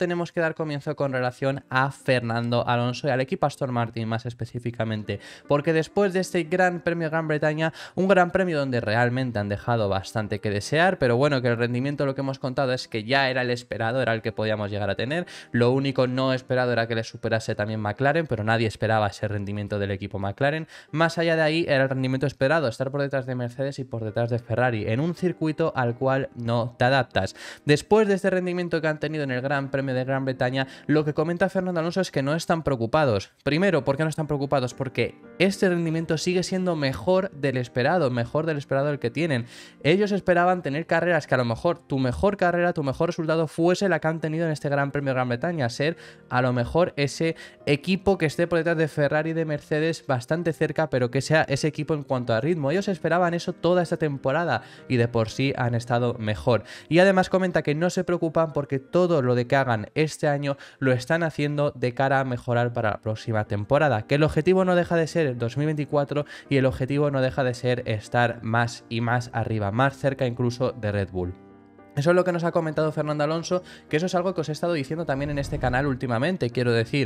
tenemos que dar comienzo con relación a Fernando Alonso y al equipo Aston Martin más específicamente, porque después de este Gran Premio de Gran Bretaña, un gran premio donde realmente han dejado bastante que desear, pero bueno, que el rendimiento, lo que hemos contado es que ya era el esperado, era el que podíamos llegar a tener. Lo único no esperado era que le superase también McLaren, pero nadie esperaba ese rendimiento del equipo McLaren. Más allá de ahí era el rendimiento esperado, estar por detrás de Mercedes y por detrás de Ferrari, en un circuito al cual no te adaptas. Después de este rendimiento que han tenido en el Gran Premio de Gran Bretaña, lo que comenta Fernando Alonso es que no están preocupados. Primero, ¿por qué no están preocupados? Porque este rendimiento sigue siendo mejor del esperado del que tienen. Ellos esperaban tener carreras que a lo mejor tu mejor carrera, tu mejor resultado fuese la que han tenido en este Gran Premio de Gran Bretaña, ser a lo mejor ese equipo que esté por detrás de Ferrari y de Mercedes bastante cerca, pero que sea ese equipo en cuanto a ritmo. Ellos esperaban eso toda esta temporada y de por sí han estado mejor. Y además comenta que no se preocupan porque todo lo de que hagan este año lo están haciendo de cara a mejorar para la próxima temporada, que el objetivo no deja de ser el 2024 y el objetivo no deja de ser estar más y más arriba, más cerca incluso de Red Bull. Eso es lo que nos ha comentado Fernando Alonso, que eso es algo que os he estado diciendo también en este canal últimamente. Quiero decir,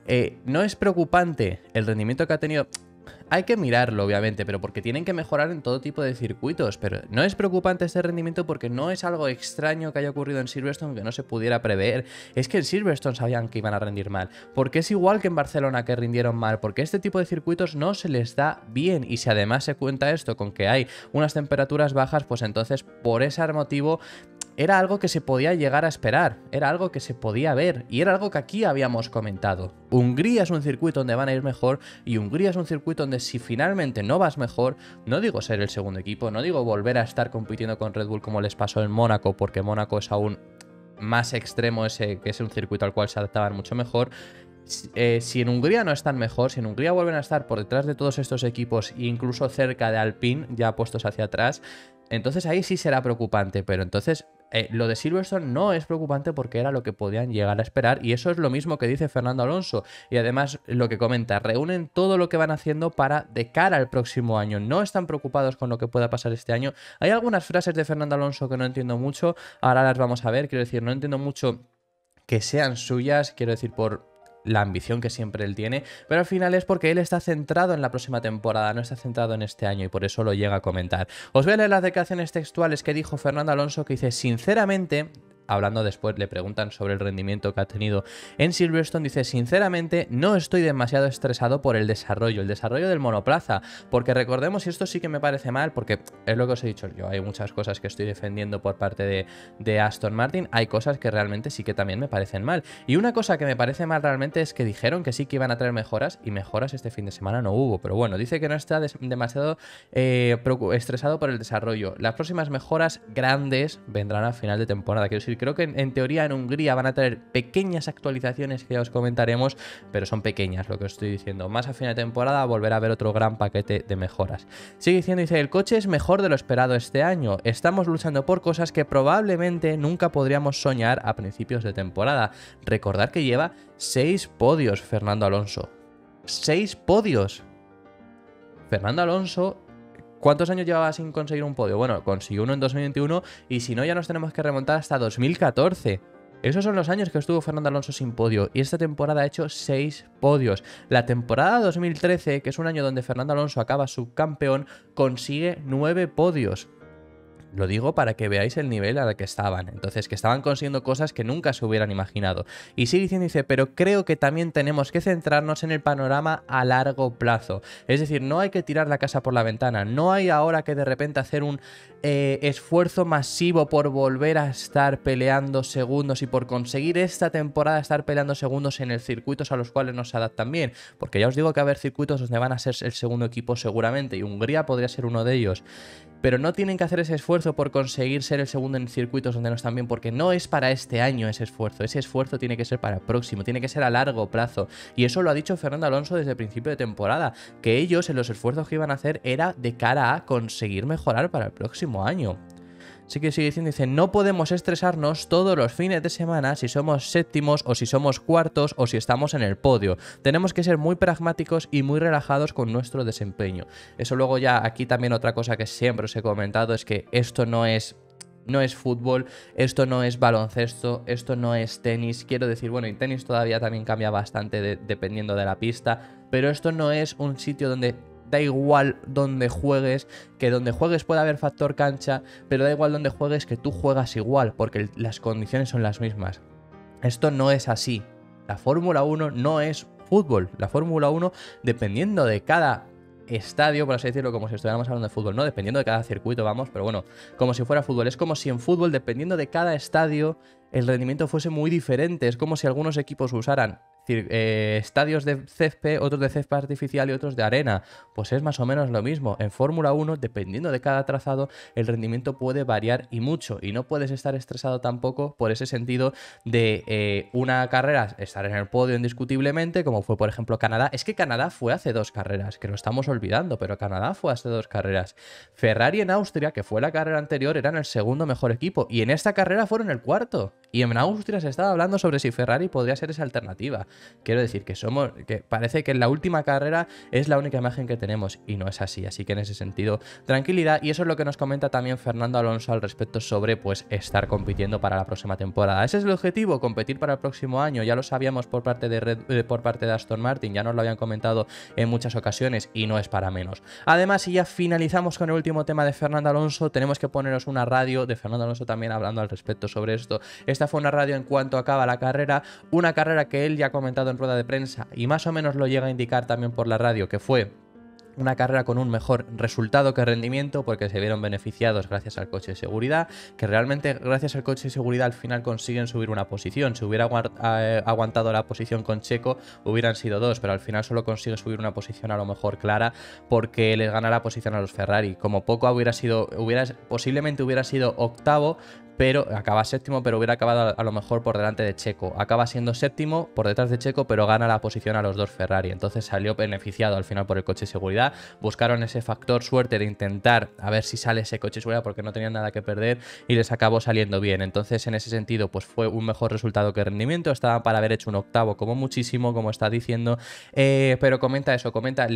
no es preocupante el rendimiento que ha tenido. Hay que mirarlo, obviamente, pero porque tienen que mejorar en todo tipo de circuitos. Pero no es preocupante este rendimiento porque no es algo extraño que haya ocurrido en Silverstone que no se pudiera prever. Es que en Silverstone sabían que iban a rendir mal. Porque es igual que en Barcelona, que rindieron mal. Porque este tipo de circuitos no se les da bien. Y si además se cuenta esto con que hay unas temperaturas bajas, pues entonces por ese motivo era algo que se podía llegar a esperar, era algo que se podía ver y era algo que aquí habíamos comentado. Hungría es un circuito donde van a ir mejor y Hungría es un circuito donde si finalmente no vas mejor, no digo ser el segundo equipo, no digo volver a estar compitiendo con Red Bull como les pasó en Mónaco, porque Mónaco es aún más extremo, ese que es un circuito al cual se adaptaban mucho mejor. Si en Hungría no están mejor, si en Hungría vuelven a estar por detrás de todos estos equipos e incluso cerca de Alpine, ya puestos hacia atrás, entonces ahí sí será preocupante, pero entonces lo de Silverstone no es preocupante porque era lo que podían llegar a esperar y eso es lo mismo que dice Fernando Alonso y además lo que comenta, reúnen todo lo que van haciendo para de cara al próximo año, no están preocupados con lo que pueda pasar este año. Hay algunas frases de Fernando Alonso que no entiendo mucho, ahora las vamos a ver, quiero decir, no entiendo mucho que sean suyas, quiero decir, por la ambición que siempre él tiene, pero al final es porque él está centrado en la próxima temporada, no está centrado en este año y por eso lo llega a comentar. Os voy a leer las declaraciones textuales que dijo Fernando Alonso, que dice: sinceramente, hablando después, le preguntan sobre el rendimiento que ha tenido en Silverstone, dice: sinceramente no estoy demasiado estresado por el desarrollo del monoplaza, porque recordemos, y esto sí que me parece mal, porque es lo que os he dicho yo, hay muchas cosas que estoy defendiendo por parte de Aston Martin, hay cosas que realmente sí que también me parecen mal, y una cosa que me parece mal realmente es que dijeron que sí que iban a traer mejoras, y mejoras este fin de semana no hubo, pero bueno, dice que no está demasiado estresado por el desarrollo. Las próximas mejoras grandes vendrán a final de temporada, quiero decir, creo que en teoría en Hungría van a traer pequeñas actualizaciones que ya os comentaremos, pero son pequeñas lo que os estoy diciendo. Más a final de temporada volverá a haber otro gran paquete de mejoras. Sigue diciendo, dice: el coche es mejor de lo esperado este año. Estamos luchando por cosas que probablemente nunca podríamos soñar a principios de temporada. Recordad que lleva 6 podios Fernando Alonso. 6 podios. Fernando Alonso, ¿cuántos años llevaba sin conseguir un podio? Bueno, consiguió uno en 2021 y si no ya nos tenemos que remontar hasta 2014. Esos son los años que estuvo Fernando Alonso sin podio y esta temporada ha hecho 6 podios. La temporada 2013, que es un año donde Fernando Alonso acaba subcampeón, consigue 9 podios. Lo digo para que veáis el nivel al que estaban. Entonces, que estaban consiguiendo cosas que nunca se hubieran imaginado. Y sigue diciendo, dice: pero creo que también tenemos que centrarnos en el panorama a largo plazo. Es decir, no hay que tirar la casa por la ventana. No hay ahora que de repente hacer un esfuerzo masivo por volver a estar peleando segundos y por conseguir esta temporada estar peleando segundos en el circuitos a los cuales no se adaptan bien. Porque ya os digo que va a haber circuitos donde van a ser el segundo equipo seguramente y Hungría podría ser uno de ellos. Pero no tienen que hacer ese esfuerzo por conseguir ser el segundo en circuitos donde no están bien, porque no es para este año ese esfuerzo tiene que ser para el próximo, tiene que ser a largo plazo, y eso lo ha dicho Fernando Alonso desde el principio de temporada, que ellos en los esfuerzos que iban a hacer era de cara a conseguir mejorar para el próximo año. Así que sigue diciendo, dice: no podemos estresarnos todos los fines de semana si somos séptimos o si somos cuartos o si estamos en el podio. Tenemos que ser muy pragmáticos y muy relajados con nuestro desempeño. Eso luego ya aquí también otra cosa que siempre os he comentado es que esto no es no es fútbol, esto no es baloncesto, esto no es tenis. Quiero decir, bueno, en tenis todavía también cambia bastante dependiendo de la pista, pero esto no es un sitio donde da igual donde juegues, que donde juegues puede haber factor cancha, pero da igual donde juegues, que tú juegas igual, porque las condiciones son las mismas. Esto no es así. La Fórmula 1 no es fútbol. La Fórmula 1, dependiendo de cada estadio, por así decirlo, como si estuviéramos hablando de fútbol, no, dependiendo de cada circuito, vamos, pero bueno, como si fuera fútbol. Es como si en fútbol, dependiendo de cada estadio, el rendimiento fuese muy diferente. Es como si algunos equipos usaran estadios de césped, otros de césped artificial y otros de arena. Pues es más o menos lo mismo. En Fórmula 1, dependiendo de cada trazado, el rendimiento puede variar y mucho, y no puedes estar estresado tampoco por ese sentido de una carrera, estar en el podio indiscutiblemente, como fue por ejemplo Canadá. Es que Canadá fue hace 2 carreras, que lo estamos olvidando, pero Canadá fue hace 2 carreras. Ferrari en Austria, que fue la carrera anterior, eran el segundo mejor equipo, y en esta carrera fueron el cuarto. Y en Austria se estaba hablando sobre si Ferrari podría ser esa alternativa. Quiero decir que parece que en la última carrera es la única imagen que tenemos, y no es así. Así que en ese sentido, tranquilidad. Y eso es lo que nos comenta también Fernando Alonso al respecto sobre pues estar compitiendo para la próxima temporada. Ese es el objetivo, competir para el próximo año. Ya lo sabíamos por parte de Aston Martin, ya nos lo habían comentado en muchas ocasiones, y no es para menos. Además, si ya finalizamos con el último tema de Fernando Alonso, tenemos que poneros una radio de Fernando Alonso también hablando al respecto sobre esto. Esta fue una radio en cuanto acaba la carrera, una carrera que él ya ha comentado en rueda de prensa y más o menos lo llega a indicar también por la radio, que fue una carrera con un mejor resultado que rendimiento, porque se vieron beneficiados gracias al coche de seguridad, que realmente gracias al coche de seguridad al final consiguen subir una posición. Si hubiera aguantado la posición con Checo, hubieran sido 2, pero al final solo consigue subir una posición a lo mejor clara, porque les gana la posición a los Ferrari. Como poco posiblemente hubiera sido octavo, pero acaba séptimo, pero hubiera acabado a lo mejor por delante de Checo. Acaba siendo séptimo por detrás de Checo, pero gana la posición a los 2 Ferrari. Entonces salió beneficiado al final por el coche de seguridad. Buscaron ese factor suerte de intentar a ver si sale ese coche de seguridad, porque no tenían nada que perder, y les acabó saliendo bien. Entonces en ese sentido pues fue un mejor resultado que rendimiento. Estaban para haber hecho un octavo como muchísimo, como está diciendo, pero comenta eso, comenta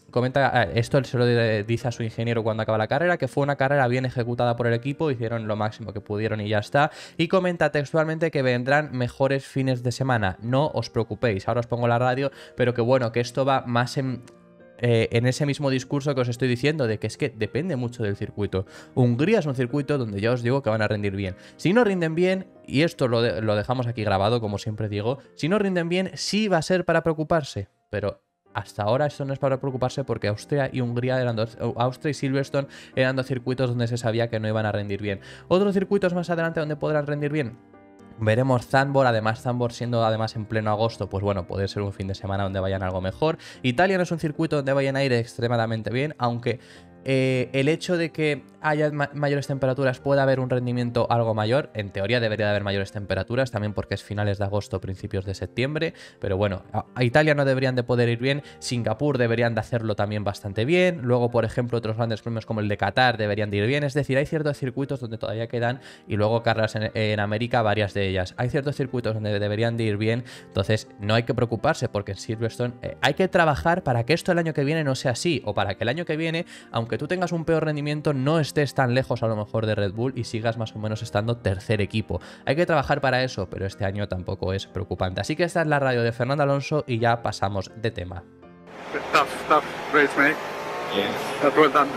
esto, se lo dice a su ingeniero cuando acaba la carrera, que fue una carrera bien ejecutada por el equipo, hicieron lo máximo que pudieron y ya está. Y comenta textualmente que vendrán mejores fines de semana, no os preocupéis. Ahora os pongo la radio, pero que bueno, que esto va más en ese mismo discurso que os estoy diciendo, de que es que depende mucho del circuito. Hungría es un circuito donde ya os digo que van a rendir bien. Si no rinden bien, y esto lo dejamos aquí grabado, como siempre digo, si no rinden bien, sí va a ser para preocuparse, pero hasta ahora esto no es para preocuparse, porque Austria y Hungría Austria y Silverstone eran 2 circuitos donde se sabía que no iban a rendir bien. Otros circuitos más adelante donde podrán rendir bien, veremos Zandvoort. Además, Zandvoort siendo además en pleno agosto, pues bueno, puede ser un fin de semana donde vayan algo mejor. Italia no es un circuito donde vayan a ir extremadamente bien, aunque el hecho de que haya mayores temperaturas puede haber un rendimiento algo mayor. En teoría debería de haber mayores temperaturas, también porque es finales de agosto, principios de septiembre, pero bueno, a Italia no deberían de poder ir bien. Singapur deberían de hacerlo también bastante bien. Luego, por ejemplo, otros grandes premios como el de Qatar deberían de ir bien. Es decir, hay ciertos circuitos donde todavía quedan, y luego carreras en América, varias de ellas. Hay ciertos circuitos donde deberían de ir bien, entonces no hay que preocuparse, porque en Silverstone hay que trabajar para que esto el año que viene no sea así, o para que el año que viene, aunque tú tengas un peor rendimiento, no estés tan lejos a lo mejor de Red Bull y sigas más o menos estando tercer equipo. Hay que trabajar para eso, pero este año tampoco es preocupante. Así que esta es la radio de Fernando Alonso y ya pasamos de tema. Tough race, mate. Yes. But well done.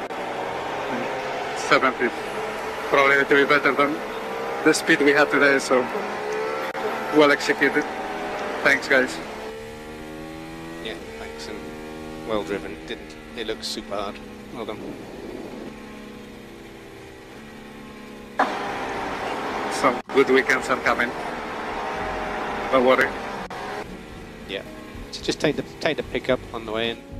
70. Probably need to be better than the speed we had today, so well executed. Thanks, guys. Yeah, thanks, and well driven. It looks super hard. Well done. Some good weekends are coming. Don't worry. Yeah. So just take the pickup on the way in.